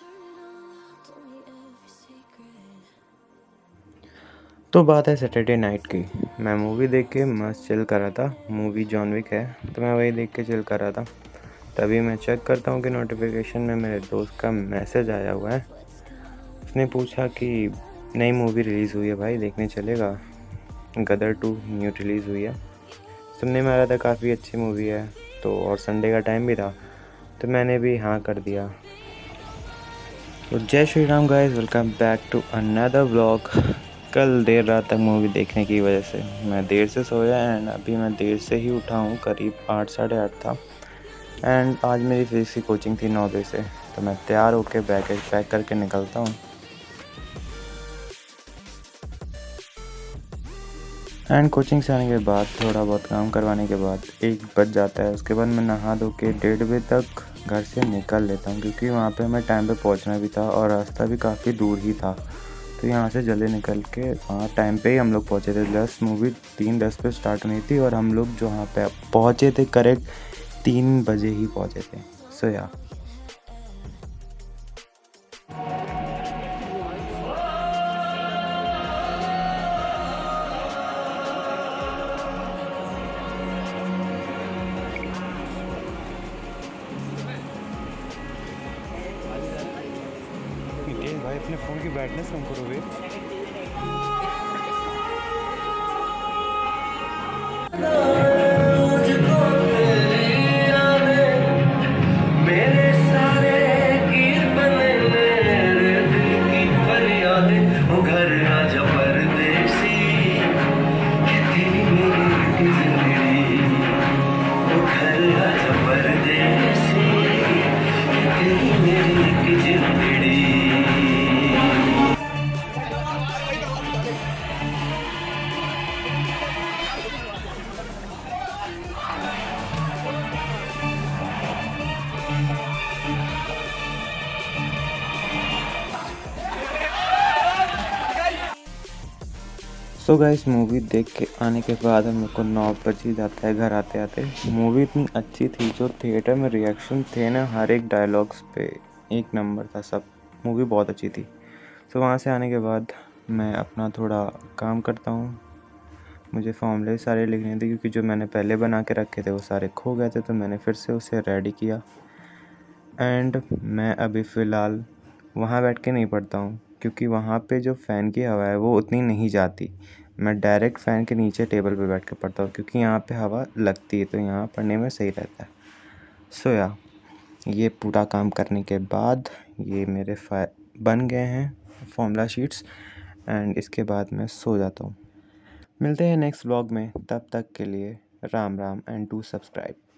तो बात है सैटरडे नाइट की। मैं मूवी देख के मस्त चिल कर रहा था। मूवी जॉन विक है तो मैं वही देख के चिल कर रहा था। तभी मैं चेक करता हूँ कि नोटिफिकेशन में मेरे दोस्त का मैसेज आया हुआ है। उसने पूछा कि नई मूवी रिलीज़ हुई है भाई, देखने चलेगा। गदर 2 न्यू रिलीज़ हुई है। सुनने में आ रहा था काफ़ी अच्छी मूवी है, तो और संडे का टाइम भी था तो मैंने भी हाँ कर दिया। तो जय Shri Ram guys, welcome back to another vlog. कल देर रात तक मूवी देखने की वजह से मैं देर से सोया एंड अभी मैं देर से ही उठा हूँ, करीब 8 साढ़े 8 था। एंड आज मेरी फिजिक्स की कोचिंग थी 9 बजे से, तो मैं तैयार होकर बैग पैक करके निकलता हूँ। एंड कोचिंग से आने के बाद थोड़ा बहुत काम करवाने के बाद 1 बज जाता है। उसके बाद मैं नहा धो के 1:30 बजे तक घर से निकल लेता हूँ, क्योंकि वहाँ पे हमें टाइम पे पहुँचना भी था और रास्ता भी काफ़ी दूर ही था। तो यहाँ से जल्दी निकल के वहाँ टाइम पे ही हम लोग पहुँचे थे। मूवी 3:10 पे स्टार्ट हुई थी और हम लोग जो वहाँ पे पहुँचे थे करेक्ट 3 बजे ही पहुँचे थे। सो या भाई अपने फ़ोन की ब्राइटनेस कम करो वे। सो गाइस, मूवी देख के आने के बाद हम लोग को 9 बज ही जाता है घर आते आते। मूवी इतनी अच्छी थी, जो थिएटर में रिएक्शन थे ना हर एक डायलॉग्स पे एक नंबर था सब। मूवी बहुत अच्छी थी। सो वहाँ से आने के बाद मैं अपना थोड़ा काम करता हूँ। मुझे फॉर्मूले सारे लिखने थे, क्योंकि जो मैंने पहले बना के रखे थे वो सारे खो गए थे, तो मैंने फिर से उसे रेडी किया। एंड मैं अभी फ़िलहाल वहाँ बैठ के नहीं पढ़ता हूँ, क्योंकि वहाँ पे जो फ़ैन की हवा है वो उतनी नहीं जाती। मैं डायरेक्ट फ़ैन के नीचे टेबल पे बैठ के पढ़ता हूँ, क्योंकि यहाँ पे हवा लगती है तो यहाँ पढ़ने में सही रहता है। सो या ये पूरा काम करने के बाद ये मेरे बन गए हैं फॉर्मूला शीट्स। एंड इसके बाद मैं सो जाता हूँ। मिलते हैं नेक्स्ट व्लॉग में, तब तक के लिए Ram Ram and do subscribe.